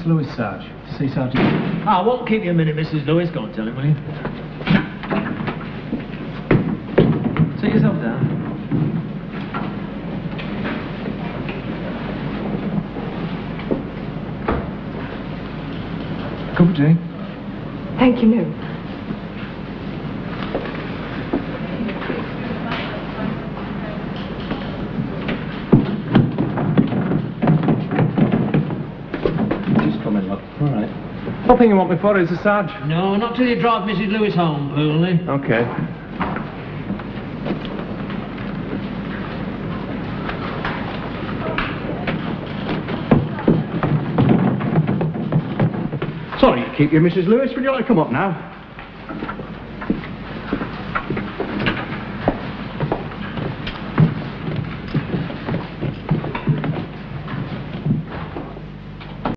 Lewis, Sarge. See Sergeant. I won't keep you a minute, Mrs. Lewis. Go and tell him, will you? Sit yourself down. Cup of tea. Thank you, no. Nothing you want me for, is there, Sarge? No, not till you drive Mrs. Lewis home, Pooley. Okay. Sorry to keep you, Mrs. Lewis. Would you like to come up now?